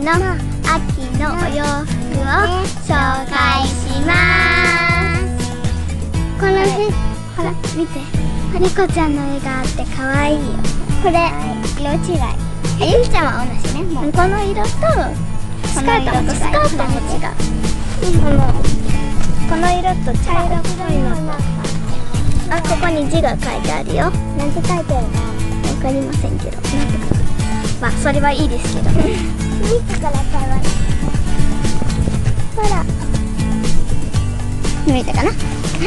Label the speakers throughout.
Speaker 1: の秋のお洋服を紹介します。この辺、ほら見て、猫ちゃんの絵があって可愛いよ。これ色違い。ゆきちゃんは同じね。もうこの色とスカートも違う。この色と茶色っぽいのと、あ、ここに字が書いてあるよ。なんて書いてあるかわかりませんけど、なんて書いてある。まあそれはいいですけど。見てから可愛い。ほら。見えたかな。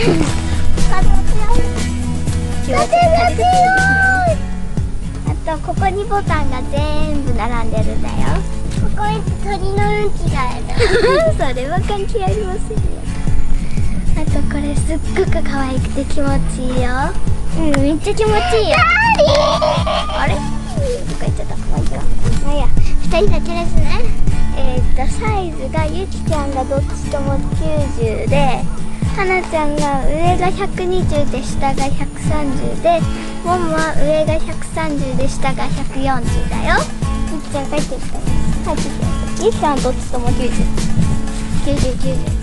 Speaker 1: 風が強い。あとここにボタンが全部並んでるんだよ。ここに鳥のうんちがある。それは関係ありませんよ。あとこれすっごく可愛くて気持ちいいよ。うん、めっちゃ気持ちいいよ。あれ？どっか行っちゃった。まあいいよ。まあいいや。2人だけですね。サイズがゆきちゃんがどっちとも90で、はなちゃんが上が120で下が130で、ももは上が130で下が140だよ。ゆきちゃん帰ってきたね。帰ってきた。ゆきちゃんはどっちとも90。90、90。